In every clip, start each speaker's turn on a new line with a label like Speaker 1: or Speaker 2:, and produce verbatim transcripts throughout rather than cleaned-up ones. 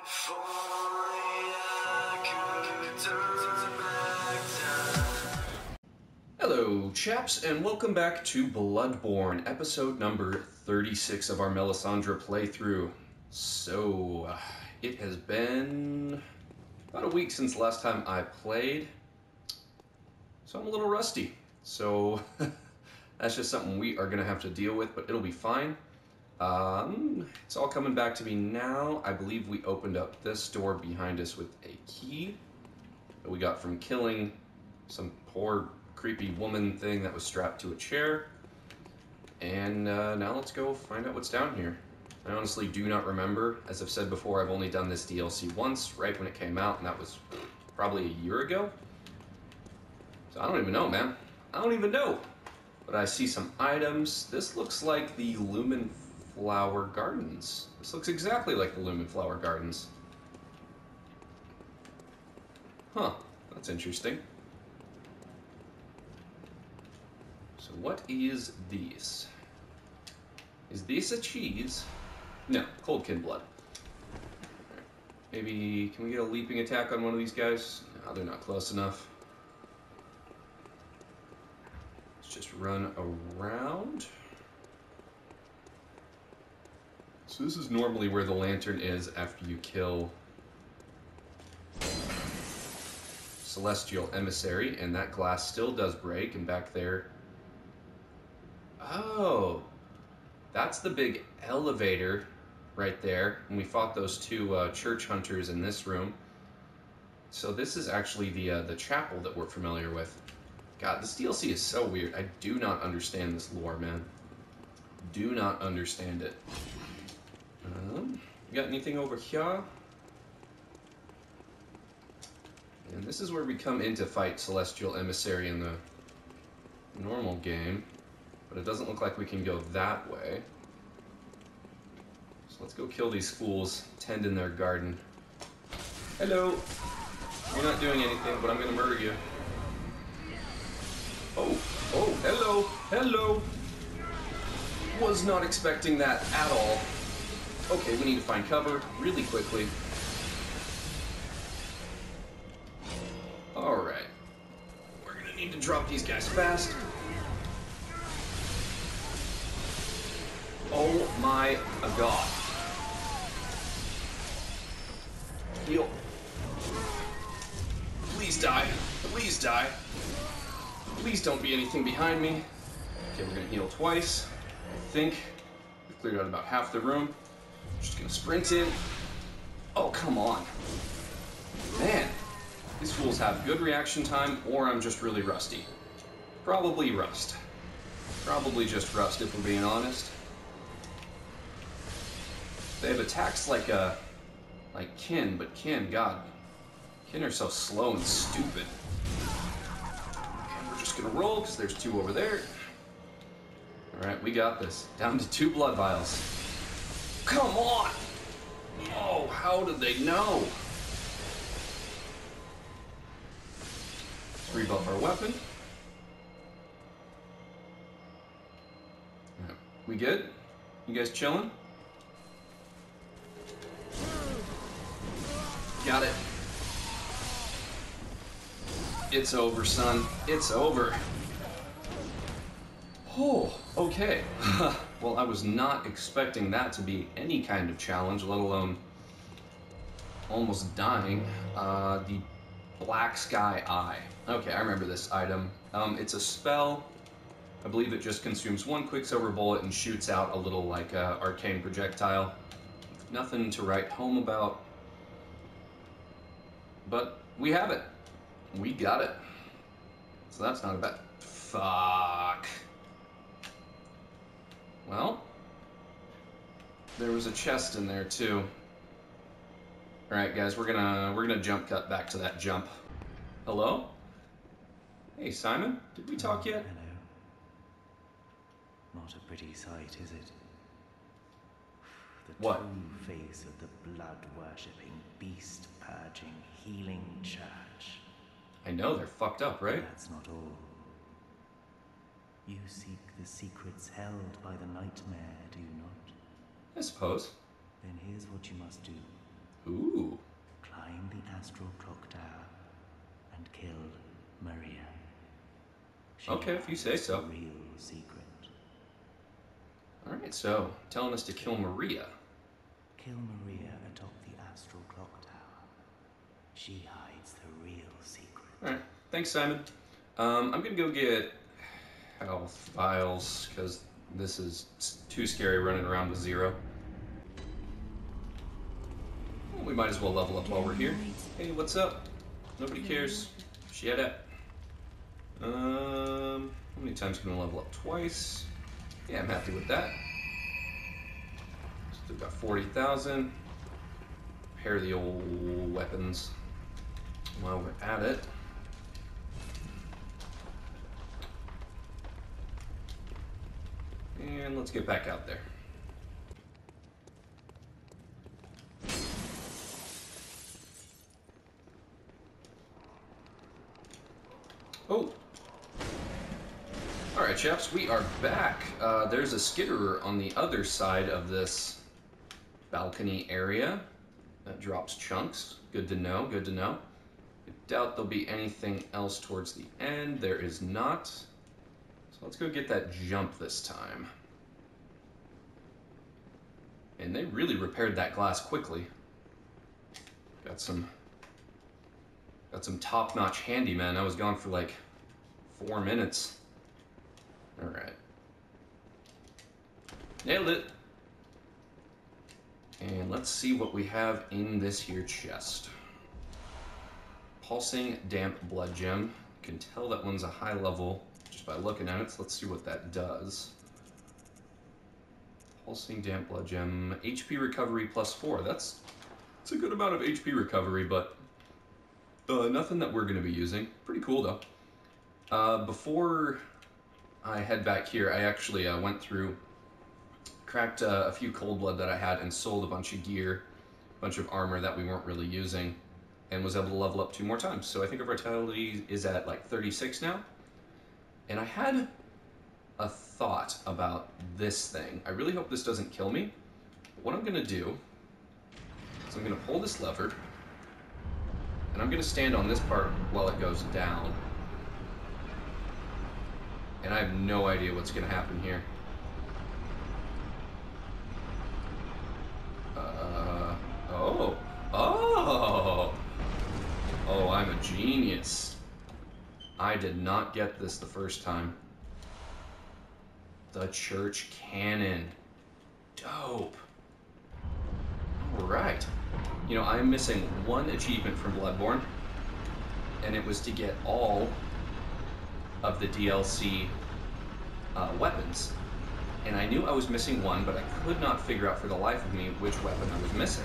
Speaker 1: If only I could turn back time.
Speaker 2: Hello, chaps, and welcome back to Bloodborne, episode number thirty-six of our Melisandre playthrough. So, uh, it has been about a week since the last time I played, so I'm a little rusty. So, that's just something we are going to have to deal with, but it'll be fine. Um, it's all coming back to me now. I believe we opened up this door behind us with a key that we got from killing some poor creepy woman thing that was strapped to a chair. And uh, now let's go find out what's down here. I honestly do not remember. As I've said before, I've only done this D L C once, right when it came out, and that was probably a year ago. So I don't even know, man. I don't even know. But I see some items. This looks like the Lumen Flower Gardens. This looks exactly like the Lumen Flower Gardens. Huh, that's interesting. So what is this? Is this a cheese? No, Coldkin blood. Right. Maybe, can we get a leaping attack on one of these guys? No, they're not close enough. Let's just run around. So this is normally where the lantern is after you kill Celestial Emissary, and that glass still does break, and back there... Oh, that's the big elevator right there, and we fought those two uh, church hunters in this room. So this is actually the uh, the chapel that we're familiar with. God, this D L C is so weird. I do not understand this lore, man. Do not understand it. Um, you got anything over here? And this is where we come in to fight Celestial Emissary in the normal game. But it doesn't look like we can go that way. So let's go kill these fools, tend in their garden. Hello! You're not doing anything, but I'm gonna murder you. Oh! Oh, hello! Hello! Was not expecting that at all. Okay, we need to find cover really quickly. Alright. We're gonna need to drop these guys fast. Oh my god. Heal. Please die. Please die. Please don't be anything behind me. Okay, we're gonna heal twice. I think we've cleared out about half the room. Just gonna sprint in. Oh, come on. Man, these fools have good reaction time, or I'm just really rusty. Probably rust. Probably just rust, if we're being honest. They have attacks like a, like Kin, but Kin, God, Kin are so slow and stupid. And we're just gonna roll, because there's two over there. Alright, we got this. Down to two blood vials. Come on! Oh, how did they know? Let's rebuff our weapon. Right. We good? You guys chilling? Got it. It's over, son. It's over. Oh, okay. Well, I was not expecting that to be any kind of challenge, let alone almost dying. Uh, the Black Sky Eye. Okay, I remember this item. Um, it's a spell. I believe it just consumes one Quicksilver bullet and shoots out a little, like, uh, arcane projectile. Nothing to write home about. But we have it. We got it. So that's not a bad... Fuck. Well, there was a chest in there too. All right, guys, we're gonna we're gonna jump cut back to that jump. Hello? Hey, Simon. Did we talk yet?
Speaker 3: Hello. Not a pretty sight, is it? The
Speaker 2: What?
Speaker 3: true face of the blood-worshipping, beast-purging, healing church.
Speaker 2: I know, they're fucked up, right?
Speaker 3: That's not all. You seek the secrets held by the nightmare, do you not?
Speaker 2: I suppose.
Speaker 3: Then here's what you must do.
Speaker 2: Ooh.
Speaker 3: climbed the astral clock tower, and killed Maria. She
Speaker 2: Okay, if you say
Speaker 3: hides
Speaker 2: so.
Speaker 3: the real secret.
Speaker 2: Alright, so telling us to kill Maria.
Speaker 3: Kill Maria atop the astral clock tower. She hides the real secret.
Speaker 2: Alright, thanks, Simon. Um, I'm gonna go get health vials, because this is too scary running around with zero. Well, we might as well level up while we're here. Hey, what's up? Nobody cares. Shut up. Um, how many times can I level up? Twice. Yeah, I'm happy with that. Still got forty thousand. Repair the old weapons while we're at it. And let's get back out there. Oh! Alright, chaps, we are back. Uh, there's a skitterer on the other side of this balcony area that drops chunks. Good to know, good to know. I doubt there'll be anything else towards the end. There is not. So let's go get that jump this time. And they really repaired that glass quickly. Got some got some top-notch handyman. I was gone for like four minutes. Alright. Nailed it. And let's see what we have in this here chest. Pulsing damp blood gem. You can tell that one's a high level just by looking at it, so let's see what that does. Pulsing damp blood gem. H P recovery plus four. That's, that's a good amount of H P recovery, but uh, nothing that we're going to be using. Pretty cool, though. Uh, before I head back here, I actually uh, went through, cracked uh, a few cold blood that I had, and sold a bunch of gear, a bunch of armor that we weren't really using, and was able to level up two more times. So I think our vitality is at like thirty-six now. And I had a thought about this thing. I really hope this doesn't kill me. But what I'm going to do is I'm going to pull this lever, and I'm going to stand on this part while it goes down. And I have no idea what's going to happen here. Uh, oh, oh, oh, I'm a genius. I did not get this the first time. The church cannon. Dope. Alright. You know, I'm missing one achievement from Bloodborne, and it was to get all of the D L C uh, weapons. And I knew I was missing one, but I could not figure out for the life of me which weapon I was missing.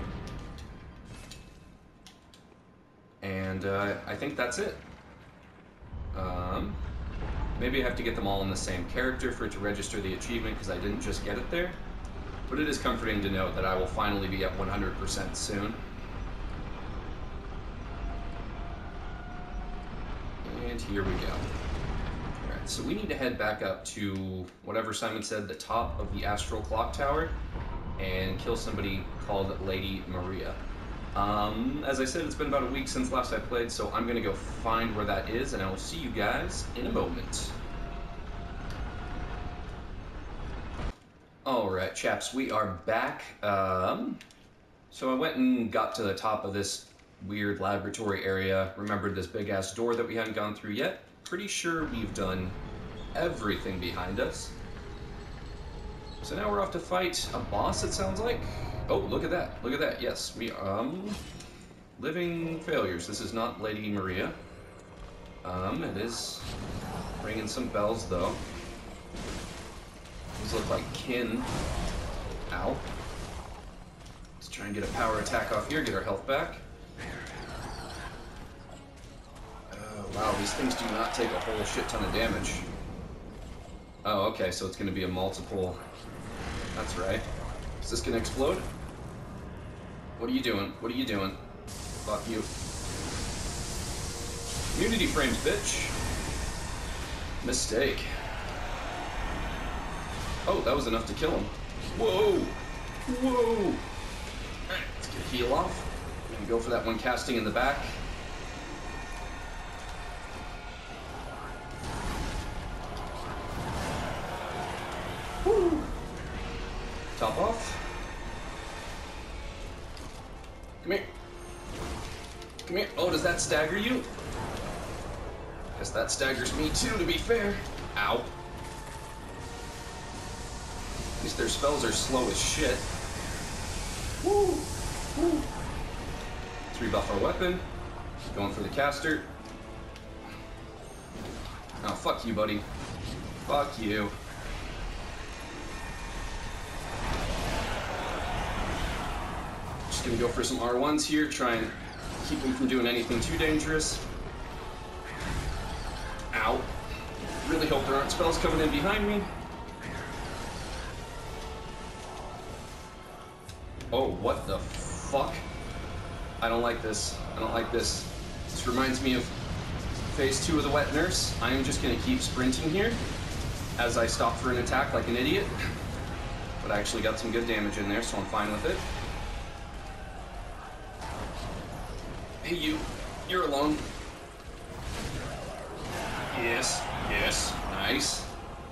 Speaker 2: And uh, I think that's it. Um, maybe I have to get them all in the same character for it to register the achievement, because I didn't just get it there. But it is comforting to know that I will finally be at one hundred percent soon. And here we go. Alright, so we need to head back up to whatever Simon said, the top of the Astral Clock Tower, and kill somebody called Lady Maria. Um, as I said, it's been about a week since last I played, so I'm going to go find where that is, and I will see you guys in a moment. Alright, chaps, we are back. Um, so I went and got to the top of this weird laboratory area, remembered this big-ass door that we hadn't gone through yet. Pretty sure we've done everything behind us. So now we're off to fight a boss, it sounds like. Oh, look at that. Look at that. Yes, we, um... living failures. This is not Lady Maria. Um, it is ringing some bells, though. These look like kin. Ow. Let's try and get a power attack off here, get our health back. Oh, wow, these things do not take a whole shit ton of damage. Oh, okay, so it's going to be a multiple... That's right. Is this gonna explode? What are you doing? What are you doing? Fuck you. Unity frames, bitch. Mistake. Oh, that was enough to kill him. Whoa! Whoa! Alright, let's Just gonna heal off. And go for that one casting in the back. Woo! Top off. Come here. Come here. Oh, does that stagger you? Guess that staggers me too, to be fair. Ow. At least their spells are slow as shit. Woo! Woo! Let's rebuff our weapon. Going for the caster. Oh, fuck you, buddy. Fuck you. Just gonna go for some R ones here, try and keep them from doing anything too dangerous. Ow. Really hope there aren't spells coming in behind me. Oh, what the fuck? I don't like this. I don't like this. This reminds me of phase two of the Wet Nurse. I am just gonna keep sprinting here as I stop for an attack like an idiot. But I actually got some good damage in there, so I'm fine with it. Hey you, you're alone. Yes, yes, nice.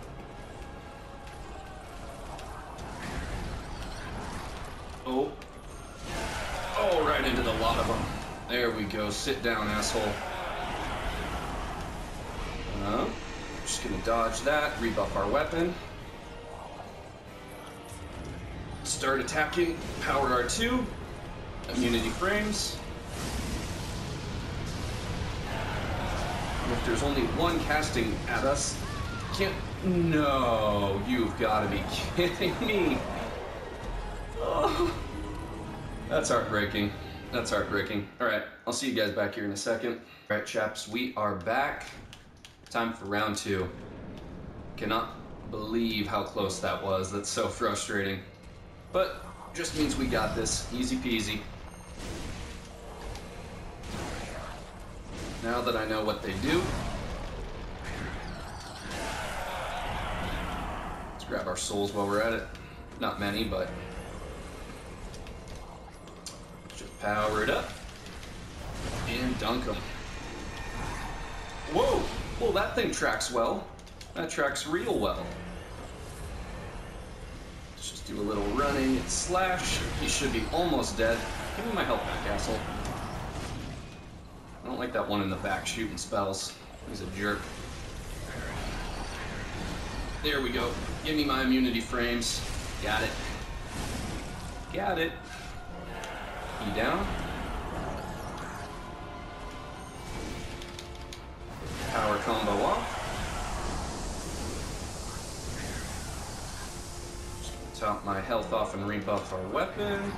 Speaker 2: Oh. Oh, right into the lot of them. There we go. Sit down, asshole. Uh, just gonna dodge that, rebuff our weapon. Start attacking. Power R two. Immunity frames. And if there's only one casting at us, can't. No, you've got to be kidding me. Oh, that's heartbreaking. That's heartbreaking. All right, I'll see you guys back here in a second. All right, chaps, we are back. Time for round two. Cannot believe how close that was. That's so frustrating. But just means we got this. Easy peasy. Now that I know what they do, let's grab our souls while we're at it. Not many, but just power it up and dunk them. Whoa! Well, that thing tracks well. That tracks real well. Let's just do a little running and slash. He should be almost dead. Give me my health back, asshole. I don't like that one in the back shooting spells. He's a jerk. There we go. Give me my immunity frames. Got it. Got it. E down. Power combo off. Just top my health off and rebuff our weapon.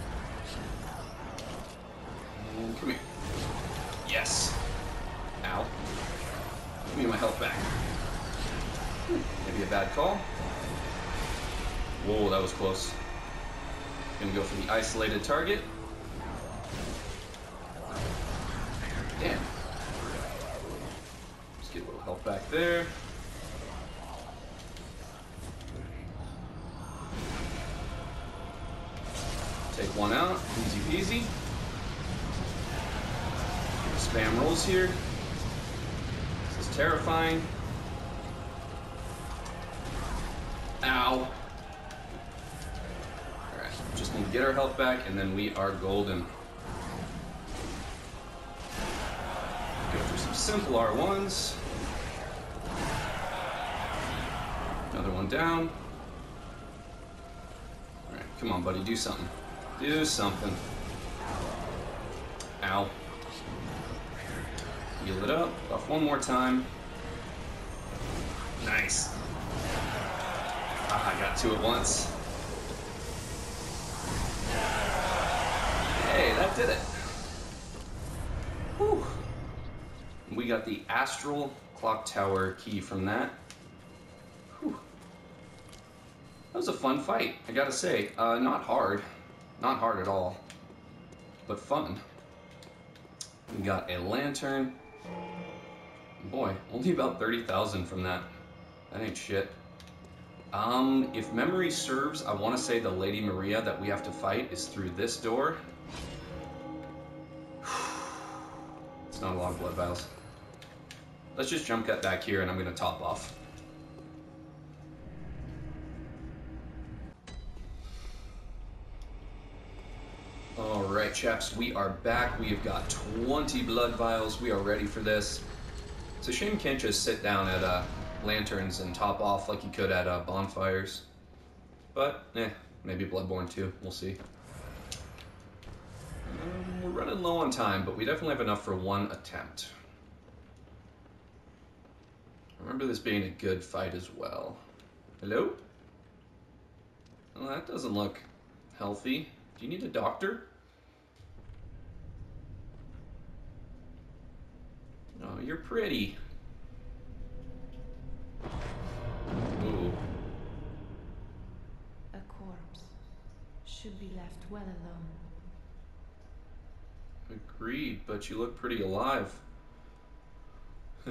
Speaker 2: And come here. Yes. Ow. Give me my health back. Maybe a bad call. Whoa, that was close. Gonna go for the isolated target. Damn. Just get a little health back there. Take one out. Easy peasy. Spam rolls here. This is terrifying. Ow. Alright, just need to get our health back and then we are golden. Go for some simple R ones. Another one down. Alright, come on buddy, do something. Do something. Ow. Heal it up. Buff one more time. Nice. Ah, I got two at once. Hey, that did it. Whew. We got the Astral Clock Tower key from that. Whew. That was a fun fight, I gotta say. Uh, not hard. Not hard at all. But fun. We got a lantern. Boy, only about thirty thousand from that. That ain't shit. Um, if memory serves, I want to say the Lady Maria that we have to fight is through this door. It's not a lot of blood vials. Let's just jump cut back here and I'm going to top off. Alright, chaps, we are back. We have got twenty blood vials. We are ready for this. It's a shame you can't just sit down at uh, lanterns and top off like you could at uh, bonfires. But, eh, maybe Bloodborne too. We'll see. Um, we're running low on time, but we definitely have enough for one attempt. Remember this being a good fight as well. Hello? Well, that doesn't look healthy. Do you need a doctor? Oh, you're pretty. Ooh.
Speaker 4: A corpse should be left well alone.
Speaker 2: Agreed, but you look pretty alive.
Speaker 4: Oh,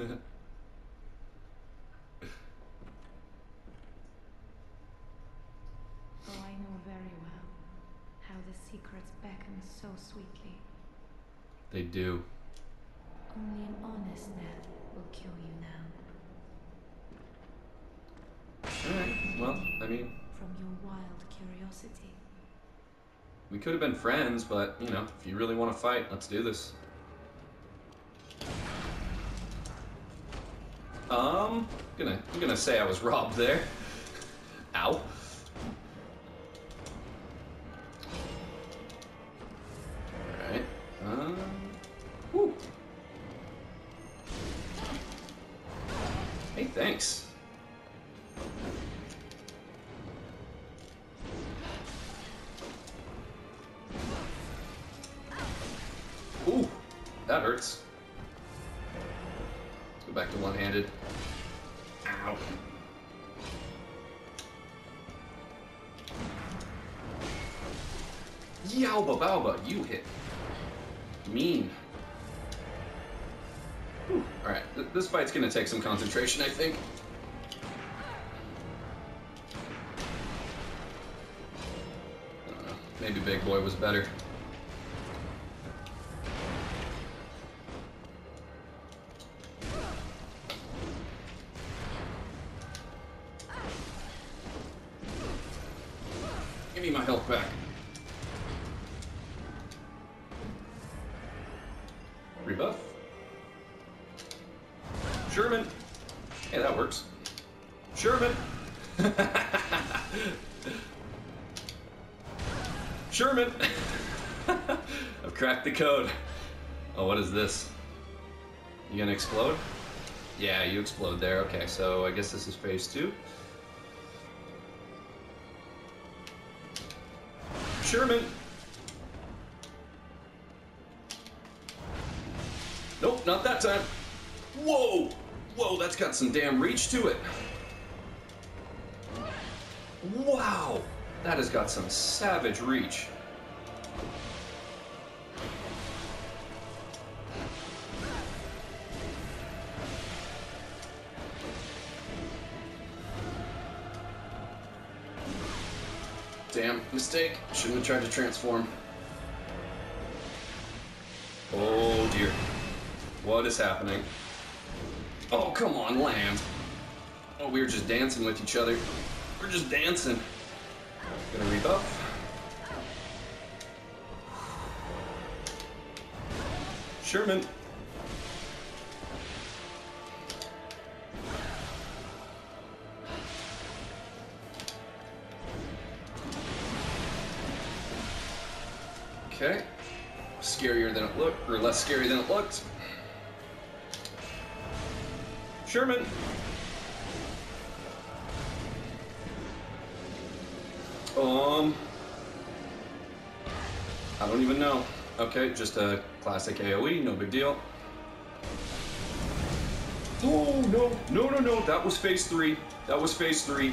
Speaker 4: I know very well how the secrets beckon so sweetly.
Speaker 2: They do.
Speaker 4: Only an honest death will kill you now.
Speaker 2: Alright, well, I mean,
Speaker 4: From your wild curiosity.
Speaker 2: we could have been friends, but, you know, if you really want to fight, let's do this. Um, gonna, I'm gonna say I was robbed there. Ow. Alright, um, whew. Hey, thanks. Ooh, that hurts. Let's go back to one-handed. Ow. Yowba Bowba, you hit mean. Whew. All right, th this fight's gonna take some concentration, I think. I don't know. Maybe Big Boy was better. Give me my health back. Rebuff. Sherman. Hey, that works. Sherman. Sherman. I've cracked the code. Oh, what is this? You gonna explode? Yeah, you explode there. Okay, so I guess this is phase two. Sherman. Nope, not that time. Whoa! Whoa, that's got some damn reach to it. Wow! That has got some savage reach. Damn, mistake. Shouldn't have tried to transform. Oh dear. What is happening? Oh, come on, land. Oh, we were just dancing with each other. We're just dancing. Gonna rebuff. Sherman. Okay. Scarier than it looked, or less scary than it looked. Sherman. Um, I don't even know. Okay, just a classic AoE, no big deal. Oh, no, no, no, no, that was phase three. That was phase three.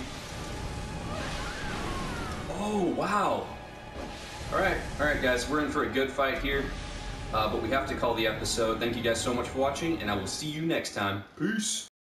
Speaker 2: Oh, wow. All right, all right, guys, we're in for a good fight here, uh, but we have to call the episode. Thank you guys so much for watching, and I will see you next time. Peace.